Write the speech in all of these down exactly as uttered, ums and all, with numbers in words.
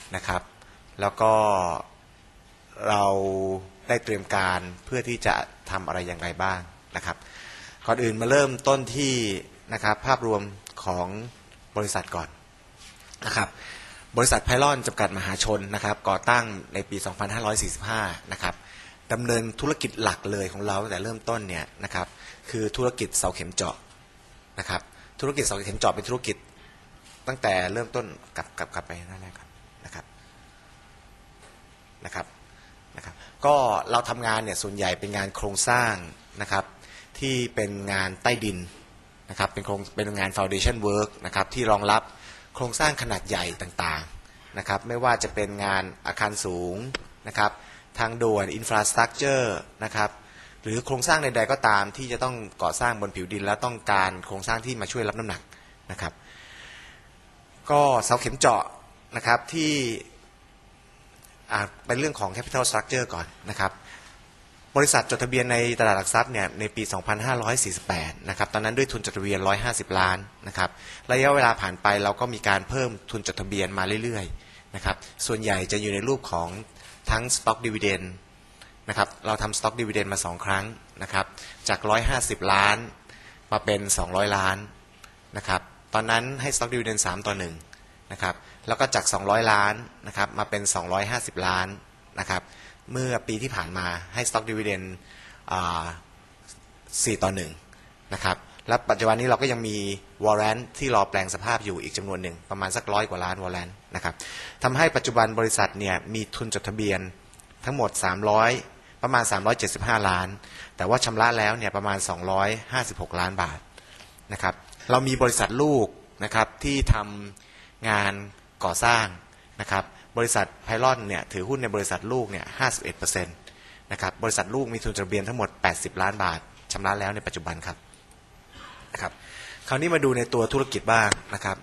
นะครับแล้วก็เราได้เตรียมการเพื่อที่จะทำอะไรอย่างไรบ้างนะครับก่อนอื่นมาเริ่มต้นที่นะครับภาพรวมของบริษัทก่อนนะครับบริษัทไพลอนจำกัดมหาชนนะครับก่อตั้งในปี สองพันห้าร้อยสี่สิบห้า นะครับดำเนินธุรกิจหลักเลยของเราตั้งแต่เริ่มต้นเนี่ยนะครับคือธุรกิจเสาเข็มเจาะนะครับธุรกิจเสาเข็มเจาะเป็นธุรกิจตั้งแต่เริ่มต้นกลับกลับกลับไปนั่นแหละครับนะครับนะครับนะครับก็เราทำงานเนี่ยส่วนใหญ่เป็นงานโครงสร้างนะครับที่เป็นงานใต้ดินนะครับเป็นโครงเป็นงาน foundation work นะครับที่รองรับโครงสร้างขนาดใหญ่ต่างๆนะครับไม่ว่าจะเป็นงานอาคารสูงนะครับทางด่วน infrastructure นะครับหรือโครงสร้างใดๆก็ตามที่จะต้องก่อสร้างบนผิวดินแล้วต้องการโครงสร้างที่มาช่วยรับน้ำหนักนะครับก็เสาเข็มเจาะนะครับที่เป็นเรื่องของ capital structure ก่อนนะครับบริษัทจดทะเบียนในตลาดหลักทรัพย์เนี่ยในปี สองพันห้าร้อยสี่สิบแปด นะครับตอนนั้นด้วยทุนจดทะเบียนหนึ่งร้อยห้าสิบล้านนะครับระยะเวลาผ่านไปเราก็มีการเพิ่มทุนจดทะเบียนมาเรื่อยๆนะครับส่วนใหญ่จะอยู่ในรูปของทั้ง stock dividend นะครับเราทำ stock dividend มาสองครั้งนะครับจากหนึ่งร้อยห้าสิบล้านมาเป็นสองร้อยล้านนะครับตอนนั้นให้ stock dividend สามต่อหนึ่งนะครับแล้วก็จากสองร้อยล้านนะครับมาเป็นสองร้อยห้าสิบล้านนะครับเมื่อปีที่ผ่านมาให้ stock dividend สี่ต่อหนึ่งนะครับและปัจจุบันนี้เราก็ยังมี warrant ที่รอแปลงสภาพอยู่อีกจำนวนหนึ่งประมาณสักร้อยกว่าล้าน warrant นะครับทำให้ปัจจุบันบริษัทเนี่ยมีทุนจดทะเบียนทั้งหมดสามร้อยประมาณสามร้อยเจ็ดสิบห้าล้านแต่ว่าชำระแล้วเนี่ยประมาณสองร้อยห้าสิบหกล้านบาทนะครับเรามีบริษัทลูกนะครับที่ทำงานก่อสร้างนะครับบริษัทไพลอนเนี่ยถือหุ้นในบริษัทลูกเนี่ย ห้าสิบเอ็ดเปอร์เซ็นต์ นะครับบริษัทลูกมีทุนจดทะเบียนทั้งหมดแปดสิบล้านบาทชำระแล้วในปัจจุบันครับนะครับคราวนี้มาดูในตัวธุรกิจบ้างนะครับ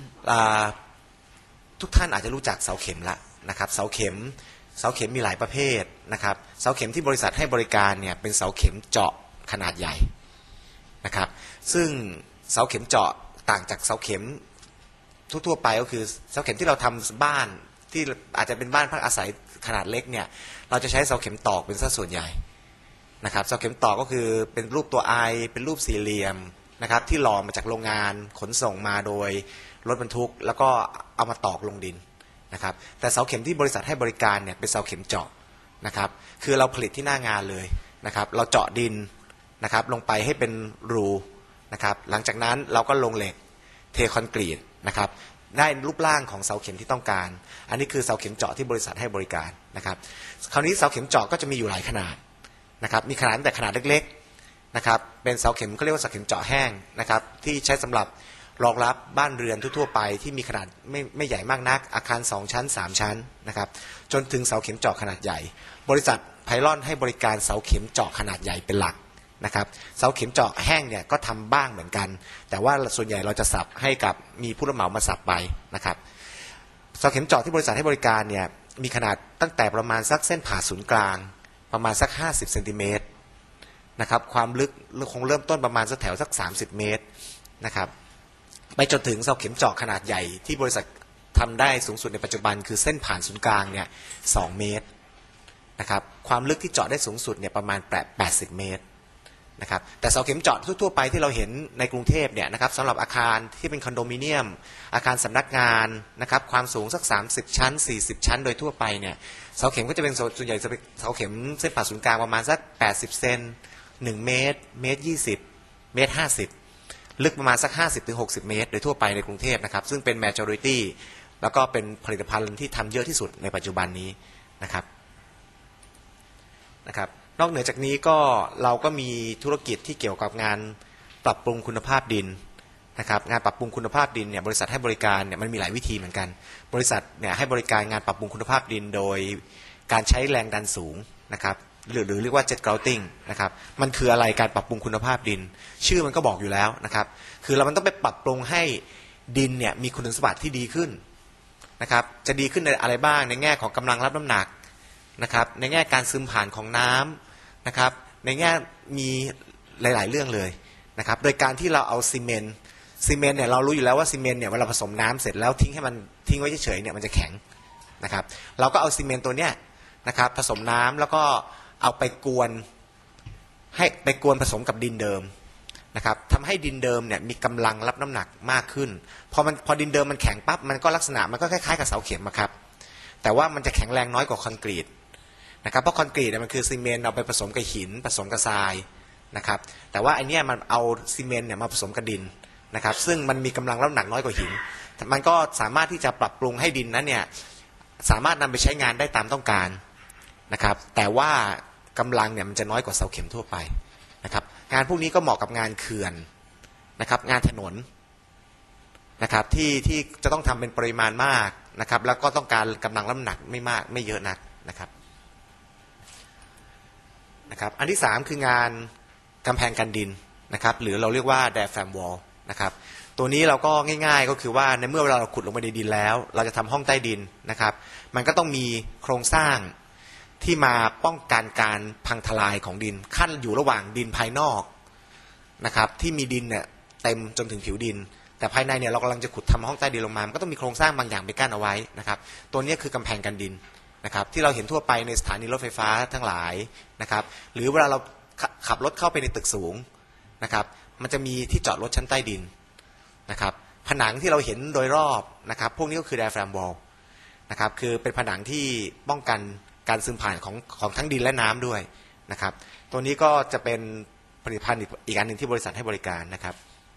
ทุกท่านอาจจะรู้จักเสาเข็มละนะครับเสาเข็มเสาเข็มมีหลายประเภทนะครับเสาเข็มที่บริษัทให้บริการเนี่ยเป็นเสาเข็มเจาะขนาดใหญ่นะครับซึ่งเสาเข็มเจาะต่างจากเสาเข็มทั่วๆไปก็คือเสาเข็มที่เราทำบ้านที่อาจจะเป็นบ้านพักอาศัยขนาดเล็กเนี่ยเราจะใช้เสาเข็มตอกเป็นสัดส่วนใหญ่นะครับเสาเข็มตอกก็คือเป็นรูปตัวไอเป็นรูปสี่เหลี่ยมนะครับที่หล่อมาจากโรงงานขนส่งมาโดยรถบรรทุกแล้วก็เอามาตอกลงดินนะครับแต่เสาเข็มที่บริษัทให้บริการเนี่ยเป็นเสาเข็มเจาะนะครับคือเราผลิตที่หน้างานเลยนะครับเราเจาะดินนะครับลงไปให้เป็นรูนะครับหลังจากนั้นเราก็ลงเหล็กเทคอนกรีตนะครับได้รูปร่างของเสาเข็มที่ต้องการอันนี้คือเสาเข็มเจาะที่บริษัทให้บริการนะครับคราวนี้เสาเข็มเจาะก็จะมีอยู่หลายขนาดนะครับมีขนาดแต่ขนาดเล็กๆนะครับเป็นเสาเข็มเขาเรียกว่าเสาเข็มเจาะแห้งนะครับที่ใช้สำหรับรองรับบ้านเรือนทั่วๆไปที่มีขนาดไม่ไม่ใหญ่มากนักอาคารสองชั้นสามชั้นนะครับจนถึงเสาเข็มเจาะขนาดใหญ่บริษัทไพลอนให้บริการเสาเข็มเจาะขนาดใหญ่เป็นหลักนะครับเสาเข็มเจาะแห้งเนี่ยก็ทำบ้างเหมือนกันแต่ว่าส่วนใหญ่เราจะสับให้กับมีผู้รับเหมามาสับไปนะครับเสาเข็มเจาะที่บริษัทให้บริการเนี่ยมีขนาดตั้งแต่ประมาณสักเส้นผ่าศูนย์กลางประมาณสักห้าสิบเซนติเมตรนะครับความลึกคงเริ่มต้นประมาณสักแถวสักสามสิบเมตรนะครับไปจนถึงเสาเข็มเจาะขนาดใหญ่ที่บริษัททำได้สูงสุดในปัจจุบันคือเส้นผ่านศูนย์กลางเนี่ยสองเมตรนะครับความลึกที่เจาะได้สูงสุดเนี่ยประมาณแปดสิบเมตรนะครับแต่เสาเข็มเจาะทั่วๆไปที่เราเห็นในกรุงเทพเนี่ยนะครับสำหรับอาคารที่เป็นคอนโดมิเนียมอาคารสำนักงานนะครับความสูงสักสามสิบชั้นสี่สิบชั้นโดยทั่วไปเนี่ยเสาเข็มก็จะเป็นส่วนใหญ่จะเป็นเสาเข็มเส้นผ่าศูนย์กลางประมาณสักแปดสิบเซนหนึ่งเมตรเมตรยี่สิบเมตรห้าสิบลึกประมาณสักห้าสิบถึงหกสิบเมตรโดยทั่วไปในกรุงเทพนะครับซึ่งเป็น majority แล้วก็เป็นผลิตภัณฑ์ที่ทำเยอะที่สุดในปัจจุบันนี้นะครับนะครับนอกเหนือจากนี้ก็เราก็มีธุรกิจที่เกี่ยวกับงานปรับปรุงคุณภาพดินนะครับงานปรับปรุงคุณภาพดินเนี่ยบริษัทให้บริการเนี่ยมันมีหลายวิธีเหมือนกันบริษัทเนี่ยให้บริการงานปรับปรุงคุณภาพดินโดยการใช้แรงดันสูงนะครับหรือหรือเรียกว่า jet grouting นะครับมันคืออะไรการปรับปรุงคุณภาพดินชื่อมันก็บอกอยู่แล้วนะครับคือเรามันต้องไปปรับปรุงให้ดินเนี่ยมีคุณสมบัติที่ดีขึ้นนะครับจะดีขึ้นในอะไรบ้างในแง่ของกำลังรับน้ำหนักนะครับในแง่การซึมผ่านของน้ำนะครับในแง่มีหลายๆเรื่องเลยนะครับโดยการที่เราเอาซีเมนต์ซีเมนต์เนี่ยเรารู้อยู่แล้วว่าซีเมนต์เนี่ยเวลาผสมน้ำเสร็จแล้วทิ้งให้มันทิ้งไว้เฉยๆเนี่ยมันจะแข็งนะครับเราก็เอาซีเมนต์ตัวเนี้ยนะครับผสมน้ำแล้วก็เอาไปกวนให้ไปกวนผสมกับดินเดิมนะครับทำให้ดินเดิมเนี่ยมีกำลังรับน้ำหนักมากขึ้นพอมันพอดินเดิมมันแข็งปั๊บมันก็ลักษณะมันก็คล้ายๆกับเสาเข็มครับแต่ว่ามันจะแข็งแรงน้อยกว่าคอนกรีตนะครับเพราะคอนกรีตเนี่ยมันคือซีเมนต์เอาไปผสมกับหินผสมกับทรายนะครับแต่ว่าไอเนี้ยมันเอาซีเมนต์เนี่ยมาผสมกับดินนะครับซึ่งมันมีกำลังรับน้ำหนักน้อยกว่าหินมันก็สามารถที่จะปรับปรุงให้ดินนั้นเนี่ยสามารถนำไปใช้งานได้ตามต้องการนะครับแต่ว่ากำลังเนี่ยมันจะน้อยกว่าเสาเข็มทั่วไปนะครับงานพวกนี้ก็เหมาะกับงานเขื่อนนะครับงานถนนนะครับที่ที่จะต้องทำเป็นปริมาณมากนะครับแล้วก็ต้องการกำลังน้ำหนักไม่มากไม่เยอะนักนะครับนะครับอันที่สามคืองานกำแพงกันดินนะครับหรือเราเรียกว่า diaphragm wall นะครับตัวนี้เราก็ง่ายๆก็คือว่าในเมื่อเวลาเราขุดลงไปในดินแล้วเราจะทำห้องใต้ดินนะครับมันก็ต้องมีโครงสร้างที่มาป้องกันการพังทลายของดินขั้นอยู่ระหว่างดินภายนอกนะครับที่มีดินเนี่ยเต็มจนถึงผิวดินแต่ภายในเนี่ยเรากำลังจะขุดทำห้องใต้ดินลงมามันก็ต้องมีโครงสร้างบางอย่างไปกั้นเอาไว้นะครับตัวนี้คือกำแพงกันดินนะครับที่เราเห็นทั่วไปในสถานีรถไฟฟ้าทั้งหลายนะครับหรือเวลาเราขับรถเข้าไปในตึกสูงนะครับมันจะมีที่จอดรถชั้นใต้ดินนะครับผนังที่เราเห็นโดยรอบนะครับพวกนี้ก็คือ diaphragm wall นะครับคือเป็นผนังที่ป้องกันการซึมผ่านของของทั้งดินและน้ำด้วยนะครับตัวนี้ก็จะเป็นผลิตภัณฑ์อีกอันหนึ่งที่บริษัทให้บริการนะครับ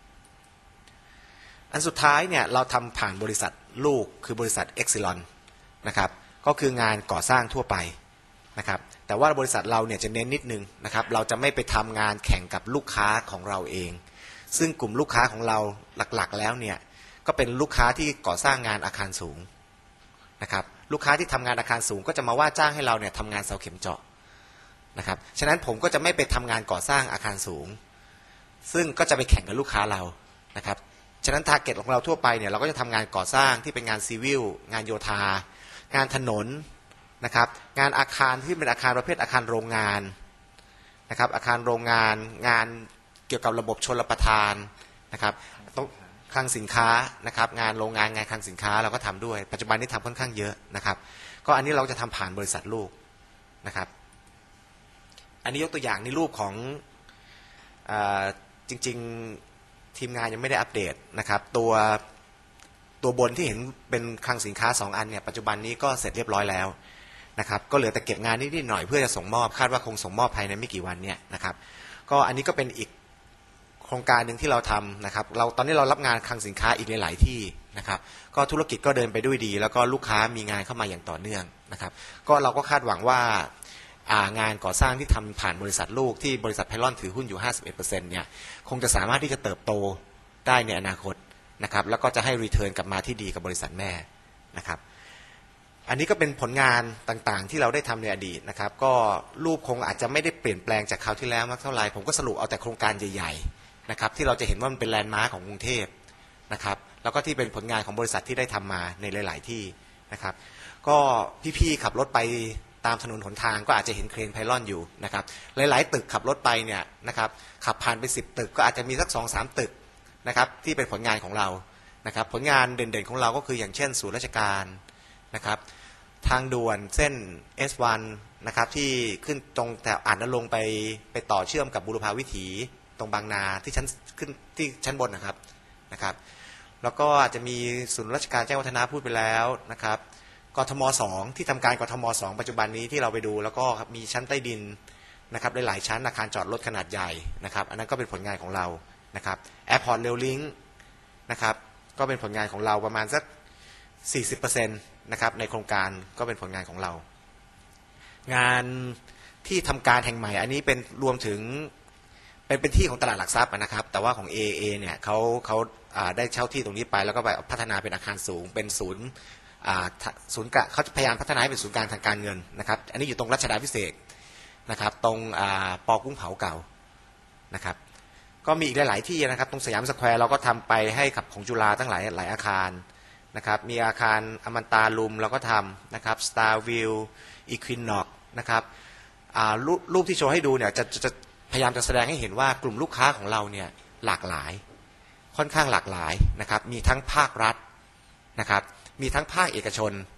อันสุดท้ายเนี่ยเราทำผ่านบริษัทลูกคือบริษัท Exelon นะครับก็คืองานก่อสร้างทั่วไปนะครับแต่ว่าบริษัทเราเนี่ยจะเน้นนิดนึงนะครับเราจะไม่ไปทำงานแข่งกับลูกค้าของเราเองซึ่งกลุ่มลูกค้าของเราหลักๆแล้วเนี่ยก็เป็นลูกค้าที่ก่อสร้างงานอาคารสูงนะครับลูกค้าที่ทำงานอาคารสูงก็จะมาว่าจ้างให้เราเนี่ยทำงานเสาเข็มเจาะนะครับฉะนั้นผมก็จะไม่ไปทำงานก่อสร้างอาคารสูงซึ่งก็จะไปแข่งกับลูกค้าเรานะครับฉะนั้นทาร์เก็ตของเราทั่วไปเนี่ยเราก็จะทำงานก่อสร้างที่เป็นงานซีวิลงานโยธางานถนนนะครับงานอาคารที่เป็นอาคารประเภทอาคารโรงงานนะครับอาคารโรงงานงานเกี่ยวกับระบบชลประทานนะครับต้องคลังสินค้านะครับงานโรงงานงานคลังสินค้าเราก็ทำด้วยปัจจุบันนี้ทำค่อนข้างเยอะนะครับก็อันนี้เราจะทำผ่านบริษัทลูกนะครับอันนี้ยกตัวอย่างในรูปของอ่าจริงๆทีมงานยังไม่ได้อัปเดตนะครับตัวตัวบนที่เห็นเป็นคลังสินค้าสองอันเนี่ยปัจจุบันนี้ก็เสร็จเรียบร้อยแล้วนะครับก็เหลือแต่เก็บงานนิดๆหน่อยเพื่อจะส่งมอบคาดว่าคงส่งมอบภายในไม่กี่วันเนี่ยนะครับก็อันนี้ก็เป็นอีกโครงการหนึ่งที่เราทำนะครับเราตอนนี้เรารับงานคลังสินค้าอีกหลายๆที่นะครับก็ธุรกิจก็เดินไปด้วยดีแล้วก็ลูกค้ามีงานเข้ามาอย่างต่อเนื่องนะครับก็เราก็คาดหวังว่างานก่อสร้างที่ทำผ่านบริษัทลูกที่บริษัทไพลอนถือหุ้นอยู่ ห้าสิบเอ็ดเปอร์เซ็นต์ เนี่ยคงจะสามารถที่จะเติบโตได้ในอนาคตนะครับแล้วก็จะให้รีเทิร์นกลับมาที่ดีกับบริษัทแม่นะครับอันนี้ก็เป็นผลงานต่างๆที่เราได้ทำในอดีตนะครับก็รูปคงอาจจะไม่ได้เปลี่ยนแปลงจากคราวที่แล้วมากเท่าไหร่ผมก็สรุปเอาแต่โครงการใหญ่ๆนะครับที่เราจะเห็นว่ามันเป็นแลนด์มาร์คของกรุงเทพนะครับแล้วก็ที่เป็นผลงานของบริษัทที่ได้ทำมาในหลายๆที่นะครับก็พี่ๆขับรถไปตามถนนหนทางก็อาจจะเห็นเครนไพลอนอยู่นะครับหลายๆตึกขับรถไปเนี่ยนะครับขับผ่านไปสิบตึกก็อาจจะมีสัก สองสาม ตึกนะครับที่เป็นผลงานของเรานะครับผลงานเด่นๆของเราก็คืออย่างเช่นศูนย์ราชการนะครับทางด่วนเส้น เอส วัน นะครับที่ขึ้นตรงแถวอ่านนรงค์ไปไปต่อเชื่อมกับบุรพาวิถีตรงบางนาที่ชั้นขึ้นที่ชั้นบนนะครับนะครับแล้วก็อาจจะมีศูนย์ราชการแจ้งวัฒนะพูดไปแล้วนะครับกทมสองที่ทำการกทมสองปัจจุบันนี้ที่เราไปดูแล้วก็มีชั้นใต้ดินนะครับหลายๆชั้นอาคารจอดรถขนาดใหญ่นะครับอันนั้นก็เป็นผลงานของเรานะครับแอร์พอร์ตเรลลิงค์นะครับก็เป็นผลงานของเราประมาณสัก สี่สิบเปอร์เซ็นต์ นะครับในโครงการก็เป็นผลงานของเรางานที่ทำการแห่งใหม่อันนี้เป็นรวมถึงเป็นเป็นที่ของตลาดหลักทรัพย์นะครับแต่ว่าของ เอ เอ เนี่ยเขาเขาได้เช่าที่ตรงนี้ไปแล้วก็ไปพัฒนาเป็นอาคารสูงเป็นศูนย์ศูนย์เขาพยายามพัฒนาให้เป็นศูนย์กลางทางการเงินนะครับอันนี้อยู่ตรงรัชดาภิเษกนะครับตรงปอกุ้งเผาเก่านะครับก็มีอีกหลายๆที่นะครับตรงสยามสแควร์เราก็ทำไปให้กับของจุฬาตั้งหลายหลายอาคารนะครับมีอาคารอมันตาลุมเราก็ทำนะครับสตาร์วิวอีควินน็อกนะครับรรูปที่โชว์ให้ดูเนี่ยจะจะพยายามจะแสดงให้เห็นว่ากลุ่มลูกค้าของเราเนี่ยหลากหลายค่อนข้างหลากหลายนะครับมีทั้งภาครัฐนะครับมีทั้งภาคเอกชน